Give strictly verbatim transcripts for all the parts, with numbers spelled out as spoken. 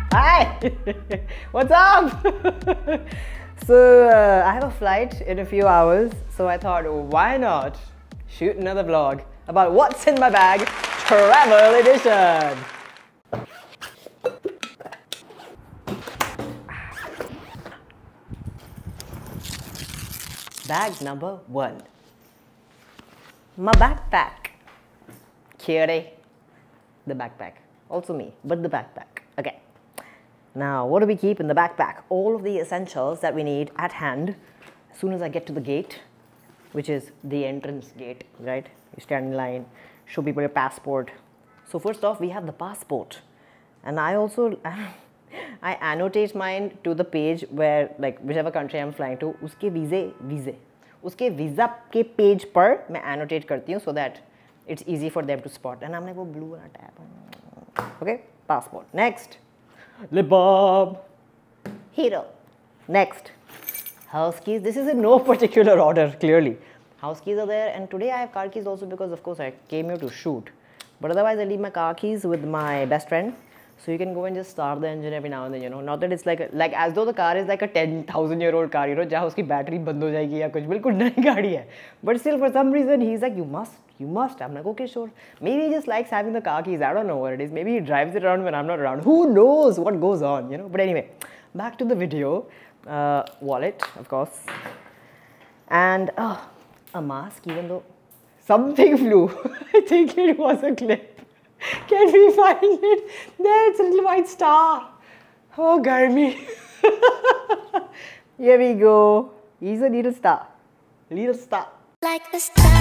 Hi! What's up? So, uh, I have a flight in a few hours, so I thought, why not shoot another vlog about what's in my bag, travel edition! Bag number one. My backpack. Cutie. The backpack. Also me, but the backpack. Okay. Now, what do we keep in the backpack? All of the essentials that we need at hand as soon as I get to the gate, which is the entrance gate, right? You stand in line, show people your passport. So first off, we have the passport. And I also, I annotate mine to the page where, like, whichever country I'm flying to, uske visa, visa. Uske visa ke page par, मैं annotate करती हूँ so that it's easy for them to spot. And I'm like, वो blue वाला tab. Okay, passport. Next, lip balm. Hero. Next, house keys. This is in no particular order, clearly. House keys are there, and today I have car keys also because, of course, I came here to shoot. But otherwise, I leave my car keys with my best friend. So you can go and just start the engine every now and then, you know. Not that it's like a, like as though the car is like a ten thousand year old car, you know, जहाँ उसकी battery बंद हो जाएगी या कुछ बिल्कुल नई गाड़ी है. But still, for some reason, he's like, you must, you must. I'm like, okay, sure. Maybe he just likes having the car keys. I don't know what it is. Maybe he drives it around when I'm not around. Who knows what goes on, you know. But anyway, back to the video. Uh, wallet, of course, and uh, a mask. Even though something flew, I think it was a clip. Can we find it? There, it's a little white star. Oh, Garmi. Here we go. He's a little star. Little star. Like the star,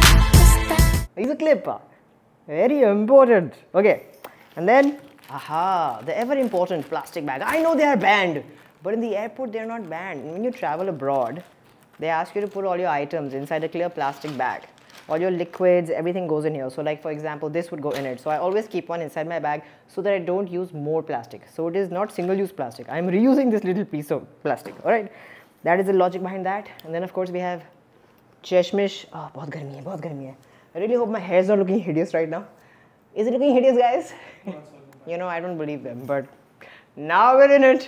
the star. He's a clip. Very important. Okay. And then, aha, the ever important plastic bag. I know they are banned, but in the airport, they're not banned. When you travel abroad, they ask you to put all your items inside a clear plastic bag. All your liquids, everything goes in here. So like, for example, this would go in it. So I always keep one inside my bag so that I don't use more plastic. So it is not single-use plastic. I'm reusing this little piece of plastic, all right? That is the logic behind that. And then, of course, we have cheshmish. Oh, bahut garmi hai, bahut garmi hai. I really hope my hair is not looking hideous right now. Is it looking hideous, guys? You know, I don't believe them, but now we're in it.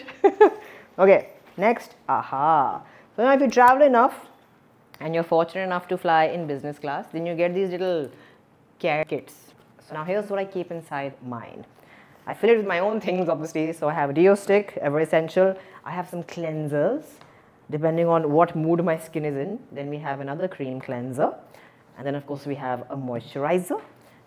Okay, next, aha. So now if you travel enough, and you're fortunate enough to fly in business class, then you get these little care kits. So now here's what I keep inside mine. I fill it with my own things, obviously. So I have a deo stick, ever essential. I have some cleansers, depending on what mood my skin is in. Then we have another cream cleanser. And then, of course, we have a moisturizer,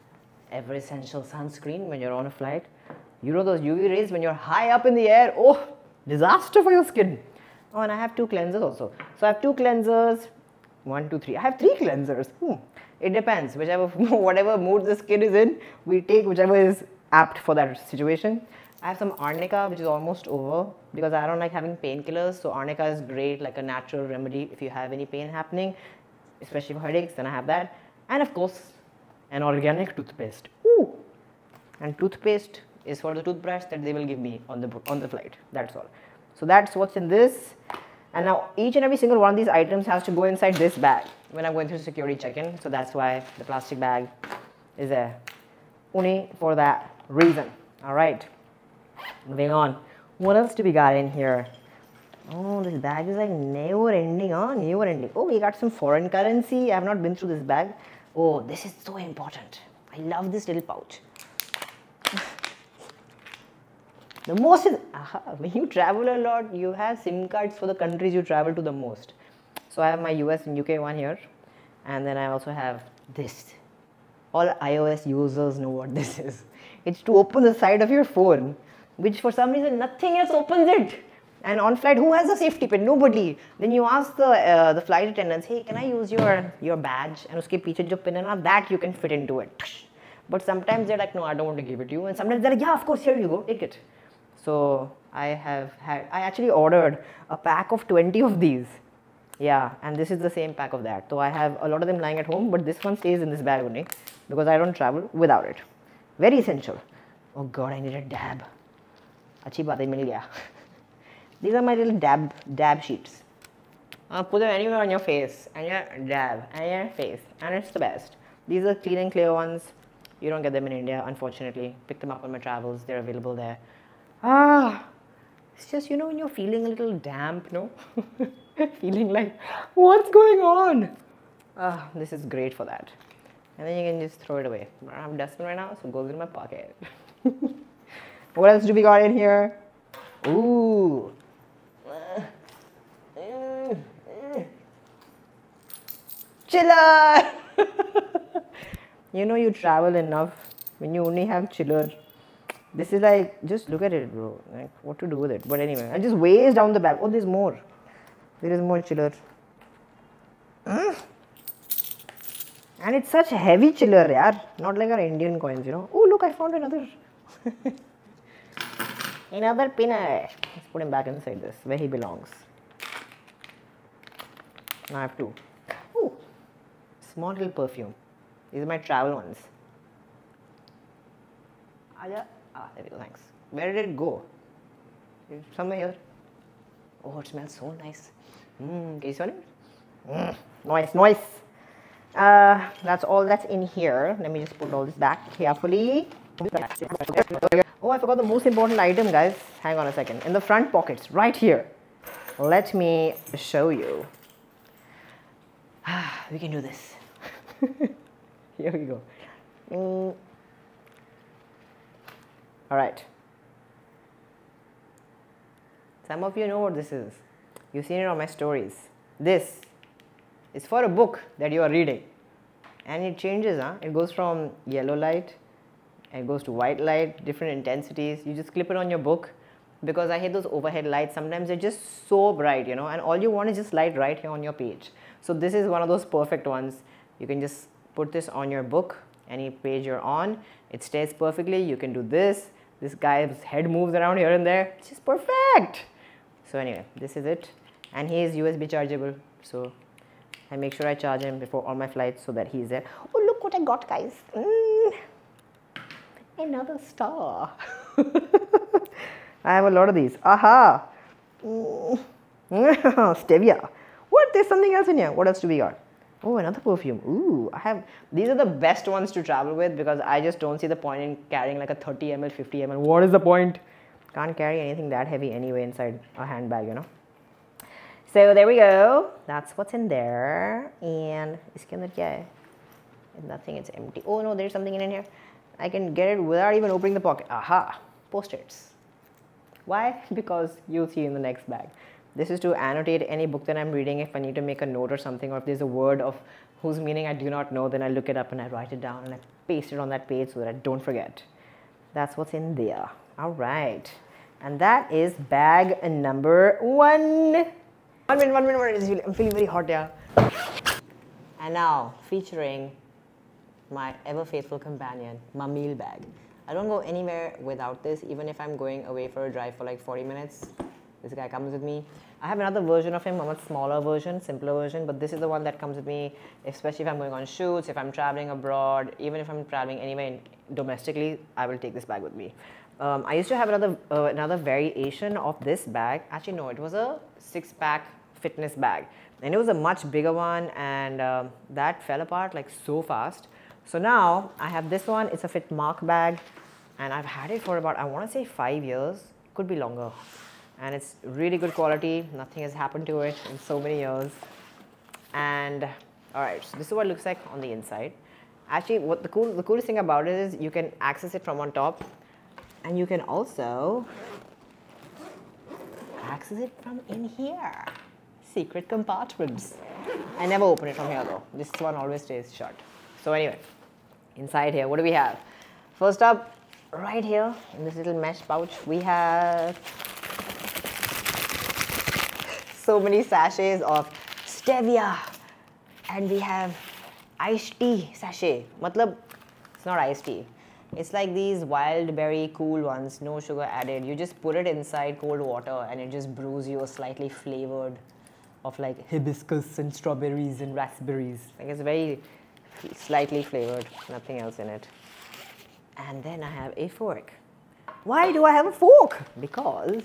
ever essential sunscreen when you're on a flight. You know those U V rays when you're high up in the air? Oh, disaster for your skin. Oh, and I have two cleansers also. So I have two cleansers. One, two, three. I have three cleansers. Hmm. It depends. Whichever, whatever mood the skin is in, we take whichever is apt for that situation. I have some arnica, which is almost over because I don't like having painkillers. So arnica is great, like a natural remedy if you have any pain happening, especially for headaches. Then I have that, and of course, an organic toothpaste. Ooh. And toothpaste is for the toothbrush that they will give me on the on the flight. That's all. So that's what's in this. And now each and every single one of these items has to go inside this bag when I'm going through security check-in. So that's why the plastic bag is there. Only for that reason. All right. Moving on. What else do we got in here? Oh, this bag is like never ending, huh? Never ending. Oh, we got some foreign currency. I have not been through this bag. Oh, this is so important. I love this little pouch. The most is, aha, when you travel a lot, you have SIM cards for the countries you travel to the most. So I have my U S and U K one here. And then I also have this. All iOS users know what this is. It's to open the side of your phone, which for some reason nothing else opens it. And on flight, who has a safety pin? Nobody. Then you ask the uh, the flight attendants, hey, can I use your, your badge? And uske piche jo pin hai na, that you can fit into it. But sometimes they're like, no, I don't want to give it to you. And sometimes they're like, yeah, of course, here you go, take it. So I have had, I actually ordered a pack of twenty of these. Yeah, and this is the same pack of that. So I have a lot of them lying at home, but this one stays in this bag only because I don't travel without it. Very essential. Oh God, I need a dab. Achhi baat hai, mil gaya. These are my little dab, dab sheets. I'll put them anywhere on your face, and your dab, and your face, and it's the best. These are clean and clear ones. You don't get them in India, unfortunately. Pick them up on my travels, they're available there. Ah, it's just, you know, when you're feeling a little damp, no? Feeling like, what's going on? Ah, this is great for that. And then you can just throw it away. I don't have dustbin right now, so it goes in my pocket. What else do we got in here? Ooh. Chiller! You know you travel enough when you only have chiller. This is like, just look at it, bro. Like, what to do with it? But anyway, I just ways down the back. Oh, there's more. There is more chiller. Mm. And it's such heavy chiller, yaar. Not like our Indian coins, you know. Oh, look, I found another. Another pinner. Let's put him back inside this, where he belongs. Now I have two. Oh, small little perfume. These are my travel ones. Aja. Ah, there we go, thanks. Where did it go? Somewhere here. Oh, it smells so nice. Mmm, can you smell it? Mm, nice, nice. Uh, that's all that's in here. Let me just put all this back carefully. Oh, I forgot the most important item, guys. Hang on a second. In the front pockets, right here. Let me show you. Ah, we can do this. Here we go. Mm. All right. Some of you know what this is. You've seen it on my stories. This is for a book that you are reading. And it changes, huh? It goes from yellow light, it goes to white light, different intensities. You just clip it on your book, because I hate those overhead lights. Sometimes they're just so bright, you know, and all you want is just light right here on your page. So this is one of those perfect ones. You can just put this on your book, any page you're on. It stays perfectly. You can do this. This guy's head moves around here and there. It's just perfect. So anyway, this is it. And he is U S B chargeable. So I make sure I charge him before all my flights so that he's there. Oh, look what I got, guys. Mm. Another star. I have a lot of these. Aha. Mm. Stevia. What? There's something else in here. What else do we got? Oh, another perfume. Ooh, I have, these are the best ones to travel with, because I just don't see the point in carrying like a thirty milliliters, fifty milliliters. What is the point? Can't carry anything that heavy anyway inside a handbag, you know. So there we go. That's what's in there. And iske andar kya hai? Nothing, it's empty. Oh no, there's something in here. I can get it without even opening the pocket. Aha, post-its. Why? Because you'll see in the next bag. This is to annotate any book that I'm reading. If I need to make a note or something, or if there's a word of whose meaning I do not know, then I look it up and I write it down and I paste it on that page so that I don't forget. That's what's in there. All right. And that is bag number one. One minute, one minute, one minute. I'm feeling very hot, yeah. And now, featuring my ever faithful companion, my meal bag. I don't go anywhere without this, even if I'm going away for a drive for like forty minutes. This guy comes with me. I have another version of him, a much smaller version, simpler version, but this is the one that comes with me, especially if I'm going on shoots, if I'm traveling abroad, even if I'm traveling anywhere in, domestically, I will take this bag with me. Um, I used to have another, uh, another variation of this bag. Actually, no, it was a six-pack fitness bag. And it was a much bigger one, and um, that fell apart like so fast. So now, I have this one. It's a Fit Mark bag, and I've had it for about, I want to say five years. Could be longer. And it's really good quality. Nothing has happened to it in so many years. And all right, so this is what it looks like on the inside. Actually, what the cool, the coolest thing about it is you can access it from on top, and you can also access it from in here. Secret compartments. I never open it from here though. This one always stays shut. So anyway, inside here, what do we have? First up, right here in this little mesh pouch, we have so many sachets of stevia, and we have iced tea sachet. Matlab, it's not iced tea. It's like these wild berry cool ones, no sugar added. You just put it inside cold water and it just brews you a slightly flavored of like hibiscus and strawberries and raspberries. Like it's very slightly flavored, nothing else in it. And then I have a fork. Why do I have a fork? Because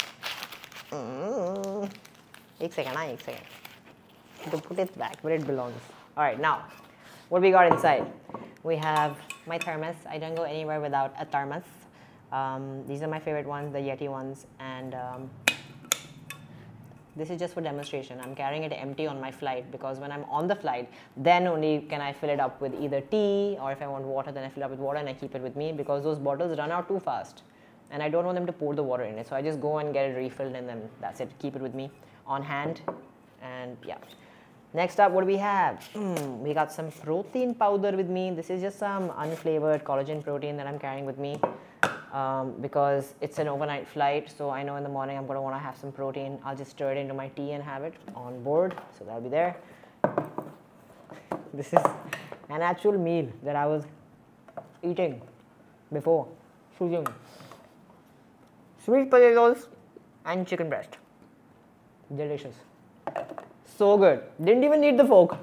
mm, Ek second, ah, ek second. To put it back where it belongs. All right, now, what we got inside? We have my thermos. I don't go anywhere without a thermos. Um, these are my favorite ones, the Yeti ones, and um, this is just for demonstration. I'm carrying it empty on my flight because when I'm on the flight, then only can I fill it up with either tea, or if I want water, then I fill it up with water and I keep it with me, because those bottles run out too fast and I don't want them to pour the water in it. So I just go and get it refilled and then that's it. Keep it with me on hand. And yeah. Next up, what do we have? Mm, we got some protein powder with me. This is just some unflavored collagen protein that I'm carrying with me. Um, because it's an overnight flight, so I know in the morning I'm going to want to have some protein. I'll just stir it into my tea and have it on board, so that'll be there. This is an actual meal that I was eating before shooting. Sweet potatoes and chicken breast. Delicious. So good. Didn't even need the fork.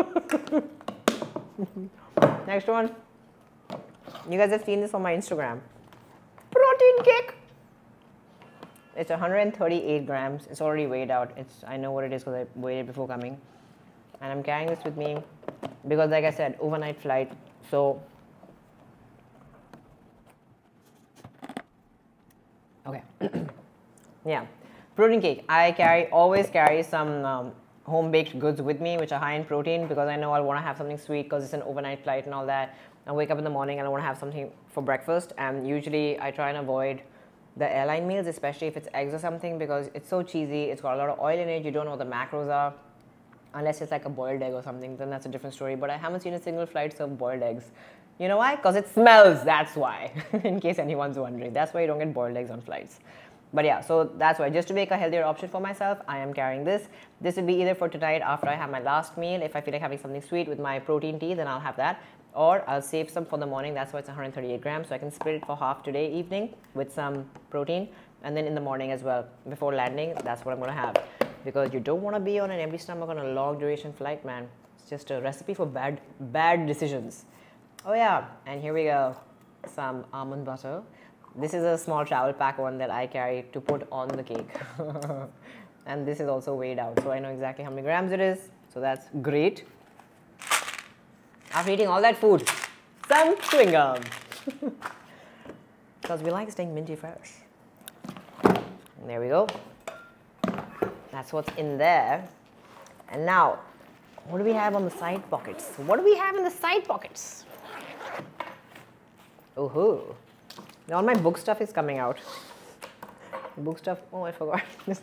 Next one. You guys have seen this on my Instagram. Protein cake. It's one hundred thirty-eight grams. It's already weighed out. It's I know what it is because I weighed it before coming. And I'm carrying this with me because, like I said, overnight flight. So, okay. Yeah. Protein cake. I carry always carry some um, home baked goods with me, which are high in protein, because I know I'll want to have something sweet because it's an overnight flight and all that. I wake up in the morning and I want to have something for breakfast, and usually I try and avoid the airline meals, especially if it's eggs or something, because it's so cheesy. It's got a lot of oil in it. You don't know what the macros are, unless it's like a boiled egg or something. Then that's a different story. But I haven't seen a single flight serve boiled eggs. You know why? Because it smells. That's why. In case anyone's wondering, that's why you don't get boiled eggs on flights. But yeah, so that's why, just to make a healthier option for myself, I am carrying this. This will be either for tonight after I have my last meal. If I feel like having something sweet with my protein tea, then I'll have that. Or I'll save some for the morning. That's why it's one hundred thirty-eight grams. So I can split it for half today evening with some protein. And then in the morning as well, before landing, that's what I'm going to have. Because you don't want to be on an empty stomach on a long duration flight, man. It's just a recipe for bad, bad decisions. Oh yeah, and here we go. Some almond butter. This is a small travel pack one that I carry to put on the cake. And this is also weighed out, so I know exactly how many grams it is. So that's great. After eating all that food, some chewing gum. Because we like staying minty fresh. And there we go. That's what's in there. And now, what do we have on the side pockets? What do we have in the side pockets? Oh-hoo. All my book stuff is coming out. Book stuff, oh, I forgot.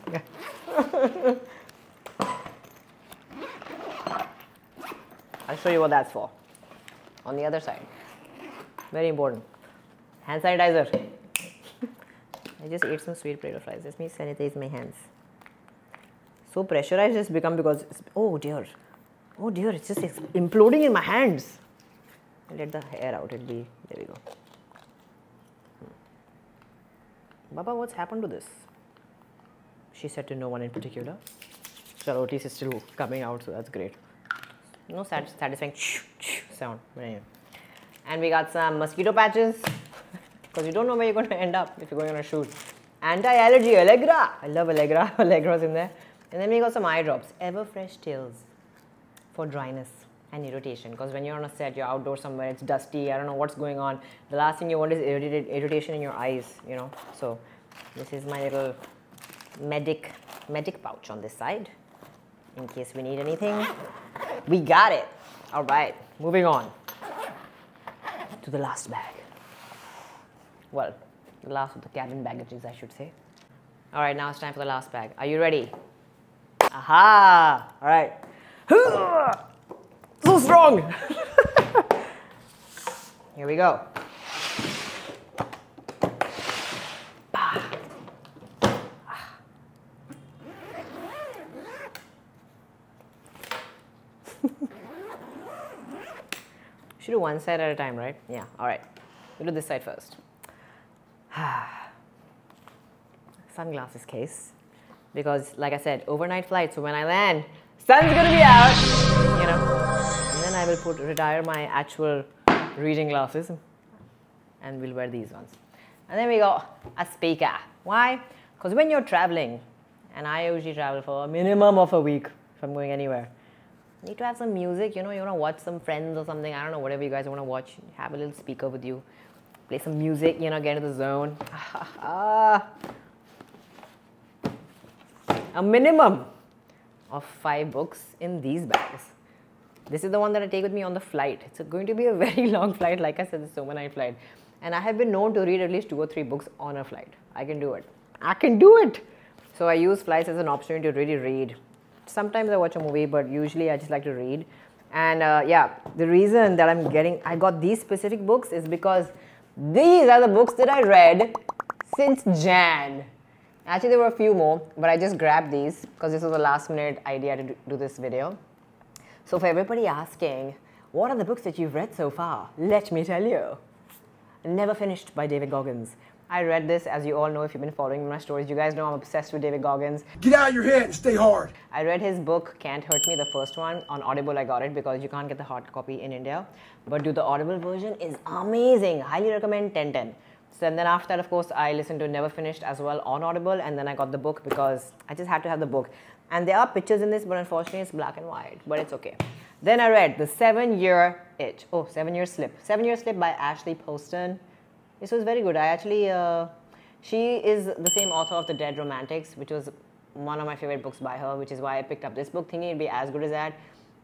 I'll show you what that's for. On the other side. Very important. Hand sanitizer. I just ate some sweet potato fries. Let me sanitize my hands. So pressurized it's become because, it's, oh dear. Oh dear, it's just imploding in my hands. I'll let the hair out, it'll be, there we go. Baba, what's happened to this? She said to no one in particular. So at least it's still coming out, so that's great. No sat satisfying sound. And we got some mosquito patches, because you don't know where you're going to end up if you're going on a shoot. Anti-allergy, Allegra. I love Allegra. Allegra's in there. And then we got some eye drops. Ever Fresh Tails for dryness and irritation. Because when you're on a set, you're outdoors somewhere, it's dusty, I don't know what's going on. The last thing you want is irritated, irritation in your eyes, you know. So this is my little medic, medic pouch on this side. In case we need anything. We got it. All right, moving on to the last bag. Well, the last of the cabin baggages, I should say. All right, now it's time for the last bag. Are you ready? Aha! All right. So strong! Here we go. Should do one side at a time, right? Yeah, all right. We'll do this side first. Sunglasses case. Because, like I said, overnight flight, so when I land, sun's gonna be out, you know. And then I will put, retire my actual reading glasses and we'll wear these ones. And then we got a speaker. Why? Because when you're traveling, and I usually travel for a minimum of a week if I'm going anywhere, you need to have some music, you know, you want to watch some Friends or something, I don't know, whatever you guys want to watch, have a little speaker with you, play some music, you know, get into the zone. A minimum of five books in these bags. This is the one that I take with me on the flight. It's going to be a very long flight. Like I said, it's a overnight flight. And I have been known to read at least two or three books on a flight. I can do it. I can do it. So I use flights as an opportunity to really read. Sometimes I watch a movie, but usually I just like to read. And uh, yeah, the reason that I'm getting, I got these specific books is because these are the books that I read since Jan. Actually, there were a few more, but I just grabbed these because this was a last minute idea to do this video. So for everybody asking, what are the books that you've read so far? Let me tell you. Never Finished by David Goggins. I read this, as you all know if you've been following my stories. You guys know I'm obsessed with David Goggins. Get out of your head and stay hard. I read his book, Can't Hurt Me, the first one. On Audible, I got it because you can't get the hard copy in India. But dude, the Audible version is amazing. Highly recommend ten ten. So and then after that, of course, I listened to Never Finished as well on Audible. And then I got the book because I just had to have the book. And there are pictures in this, but unfortunately, it's black and white. But it's okay. Then I read The Seven Year Itch. Oh, Seven Year Slip. Seven Year Slip by Ashley Poston. This was very good. I actually, uh, she is the same author of The Dead Romantics, which was one of my favorite books by her, which is why I picked up this book, thinking it'd be as good as that.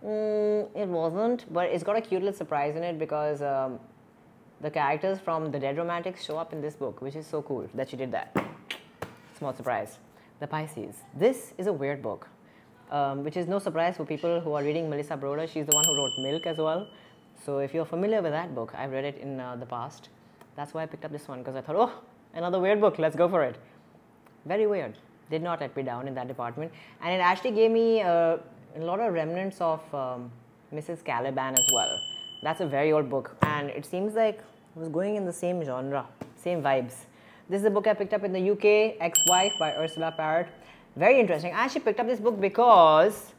Mm, it wasn't, but it's got a cute little surprise in it because um, the characters from The Dead Romantics show up in this book, which is so cool that she did that. Small surprise. The Pisces. This is a weird book, um, which is no surprise for people who are reading Melissa Broder. She's the one who wrote Milk as well. So if you're familiar with that book, I've read it in uh, the past. That's why I picked up this one, because I thought, oh, another weird book, let's go for it. Very weird. Did not let me down in that department. And it actually gave me uh, a lot of remnants of um, Missus Caliban as well. That's a very old book. And it seems like it was going in the same genre, same vibes. This is a book I picked up in the U K, Ex-Wife by Ursula Parrott. Very interesting. I actually picked up this book because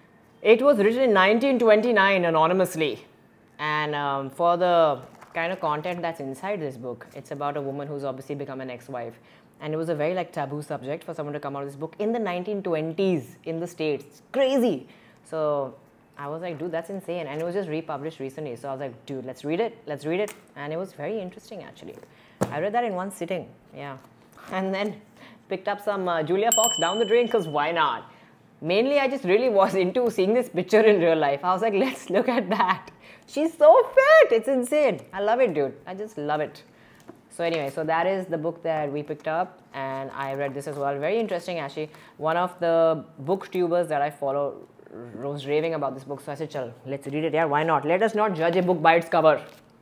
it was written in nineteen twenty-nine anonymously. And um, for the kind of content that's inside this book, it's about a woman who's obviously become an ex-wife. And it was a very like taboo subject for someone to come out of this book in the nineteen twenties in the States. It's crazy. So I was like, dude, that's insane. And it was just republished recently. So I was like, dude, let's read it. Let's read it. And it was very interesting, actually. I read that in one sitting. Yeah. And then picked up some uh, Julia Fox down the drain, because why not? Mainly, I just really was into seeing this picture in real life. I was like, let's look at that. She's so fit. It's insane. I love it, dude. I just love it. So anyway, so that is the book that we picked up, and I read this as well. Very interesting, actually. One of the booktubers that I follow was raving about this book, so I said, chal, let's read it. Yeah, why not? Let us not judge a book by its cover.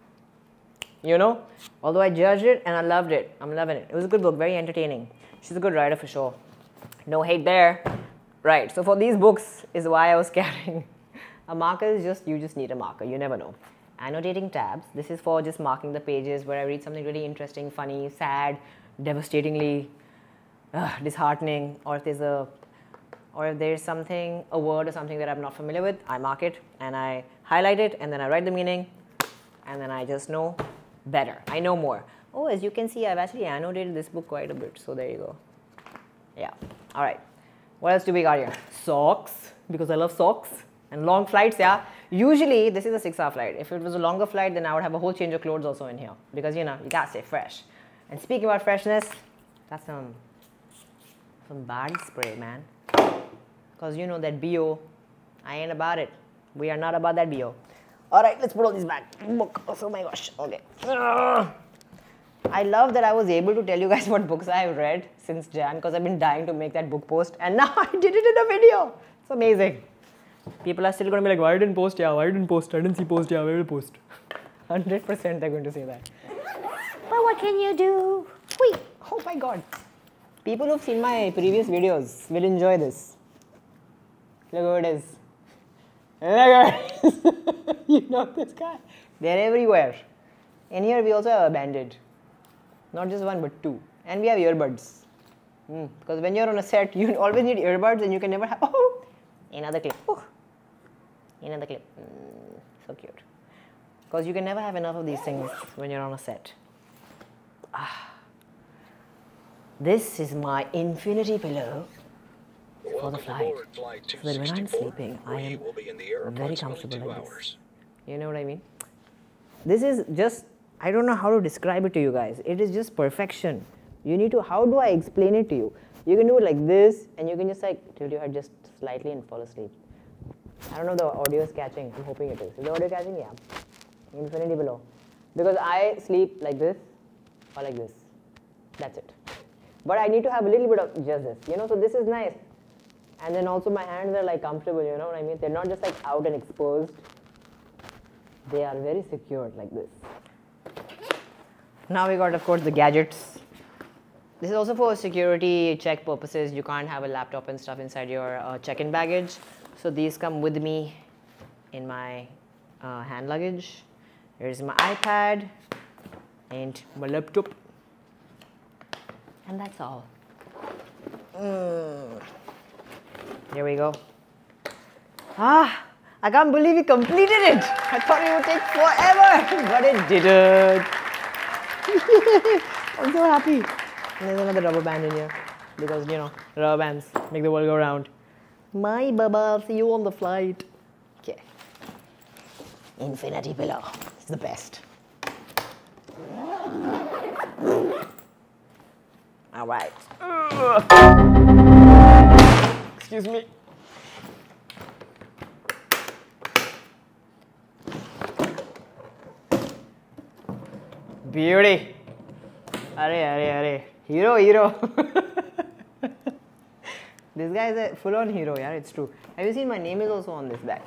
You know? Although I judged it and I loved it. I'm loving it. It was a good book, very entertaining. She's a good writer for sure. No hate there. Right, so for these books is why I was carrying. A marker is just, you just need a marker. You never know. Annotating tabs. This is for just marking the pages where I read something really interesting, funny, sad, devastatingly uh, disheartening, or if there's a, or if there's something, a word or something that I'm not familiar with, I mark it and I highlight it and then I write the meaning and then I just know better. I know more. Oh, as you can see, I've actually annotated this book quite a bit. So there you go. Yeah. All right. What else do we got here? Socks, because I love socks. And long flights, yeah. Usually, this is a six hour flight. If it was a longer flight, then I would have a whole change of clothes also in here. Because, you know, you gotta stay fresh. And speaking about freshness, that's some, some body spray, man. Because, you know, that B O, I ain't about it. We are not about that B O. All right, let's put all these back. Book. Oh my gosh. Okay. Ugh. I love that I was able to tell you guys what books I have read since Jan, because I've been dying to make that book post. And now I did it in a video. It's amazing. People are still going to be like, why didn't post? Yeah, why didn't post? I didn't see post. Yeah, where will post? one hundred percent they're going to say that. But what can you do? Wait. Oh my God. People who've seen my previous videos will enjoy this. Look who it is. Look at it. You know this guy. They're everywhere. And here we also have a bandit. Not just one, but two. And we have earbuds. Mm. Because when you're on a set, you always need earbuds and you can never have... Oh, another clip. Oh, another clip. Mm, so cute. Because you can never have enough of these things when you're on a set. Ah. This is my infinity pillow for the flight. So that when I'm sleeping, I am very comfortable like this. You know what I mean? This is just I don't know how to describe it to you guys. It is just perfection. You need to, how do I explain it to you? You can do it like this, and you can just like tilt your head just slightly and fall asleep. I don't know if the audio is catching. I'm hoping it is. Is the audio catching? Yeah. Infinity below. Because I sleep like this or like this. That's it. But I need to have a little bit of just this, you know, so this is nice. And then also my hands are like comfortable, you know what I mean? They're not just like out and exposed. They are very secured like this. Now we got, of course, the gadgets. This is also for security check purposes. You can't have a laptop and stuff inside your uh, check-in baggage. So these come with me in my uh, hand luggage. Here's my iPad and my laptop. And that's all. Mm. Here we go. Ah, I can't believe we completed it. I thought it would take forever, but it didn't. I'm so happy. And there's another rubber band in here because, you know, rubber bands make the world go round. My baba, I'll see you on the flight. Okay. Infinity pillow. It's the best. All right. Excuse me. Beauty. Are, are, are. Hero, hero. This guy is a full-on hero, yeah, it's true. Have you seen my name is also on this bag?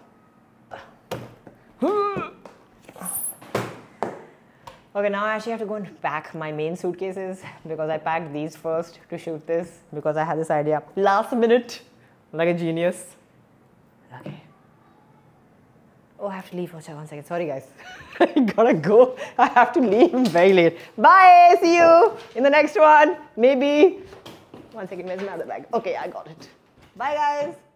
Okay, now I actually have to go and pack my main suitcases because I packed these first to shoot this because I had this idea last minute, like a genius. Okay. Oh, I have to leave for one second. Sorry, guys. I gotta go. I have to leave. I'm very late. Bye. See you in the next one. Maybe. One second. Where's my other bag? Okay, I got it. Bye, guys.